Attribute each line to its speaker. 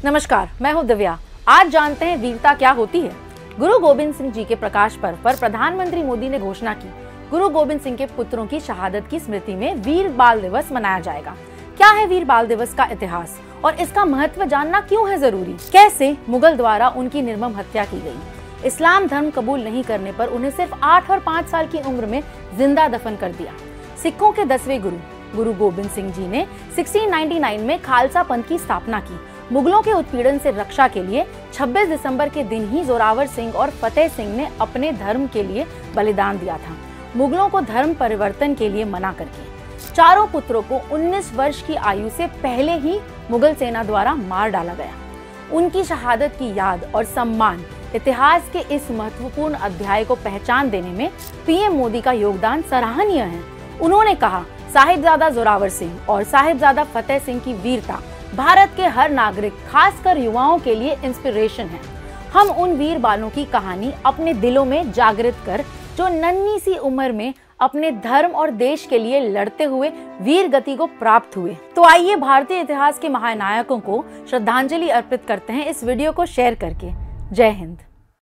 Speaker 1: नमस्कार, मैं हूं दिव्या। आज जानते हैं वीरता क्या होती है। गुरु गोबिंद सिंह जी के प्रकाश पर्व पर प्रधानमंत्री मोदी ने घोषणा की, गुरु गोबिंद सिंह के पुत्रों की शहादत की स्मृति में वीर बाल दिवस मनाया जाएगा। क्या है वीर बाल दिवस का इतिहास और इसका महत्व जानना क्यों है जरूरी? कैसे मुगल द्वारा उनकी निर्मम हत्या की गई? इस्लाम धर्म कबूल नहीं करने पर उन्हें सिर्फ 8 और 5 साल की उम्र में जिंदा दफन कर दिया। सिखों के 10वें गुरु गोबिंद सिंह जी ने 1699 में खालसा पंथ की स्थापना की। मुगलों के उत्पीड़न से रक्षा के लिए 26 दिसंबर के दिन ही जोरावर सिंह और फतेह सिंह ने अपने धर्म के लिए बलिदान दिया था, मुगलों को धर्म परिवर्तन के लिए मना करके। चारों पुत्रों को 19 वर्ष की आयु से पहले ही मुगल सेना द्वारा मार डाला गया। उनकी शहादत की याद और सम्मान इतिहास के इस महत्वपूर्ण अध्याय को पहचान देने में पीएम मोदी का योगदान सराहनीय है। उन्होंने कहा, साहिबजादा जोरावर सिंह और साहिबजादा फतेह सिंह की वीरता भारत के हर नागरिक, खासकर युवाओं के लिए इंस्पिरेशन है। हम उन वीर बालों की कहानी अपने दिलों में जागृत कर, जो नन्ही सी उम्र में अपने धर्म और देश के लिए लड़ते हुए वीर गति को प्राप्त हुए। तो आइए भारतीय इतिहास के महानायकों को श्रद्धांजलि अर्पित करते हैं इस वीडियो को शेयर करके। जय हिंद।